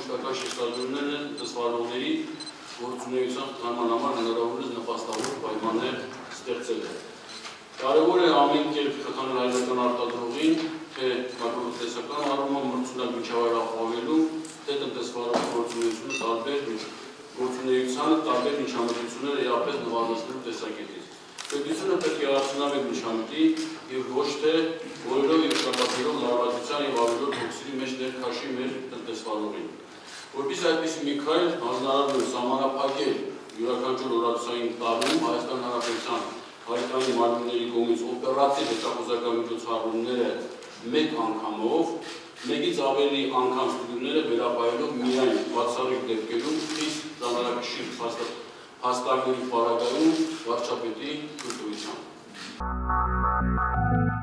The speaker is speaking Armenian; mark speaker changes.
Speaker 1: մշտական շեշտադրումներն են դասվարողների գործունեության խթանման համար հնարավորինս նպաստավոր պայմաններ ստեղծելը։ Կարևոր է ամեն կերպ խթանել հայկական արտադրողին, թե մակրոտեսական առումով մրցունակ միջավայր ապահովելու, թե տնտեսվարող գործունեությունը տարբեր միջամտությունները իրապես նվազեցնելու տեսակետից։ Պետությունը պետք է արդյունավետ միջամտի և ոչ թե որերով և շաբաթերով լարվածության և ավելորդ հոգսերի մեջ ներքաշի մեր տնտեսվարողին։ Որպես այդպիսի մի քայլ հանձնարարվում է սահմանափակել յուրաքանչյուր օրացային տարում Հայաստան Հանրապետության հայկական մարմինների կողմից օպերատիվ հետախուզական միջոցառումները մեկ անգամով, մեկից ավելի անգամ ստուգումները վերապայելով միայն բացառիկ դեպքերում խիստ ծանրակշիռ փաստարկների պարագայում վարչապետի թույլտվությամբ։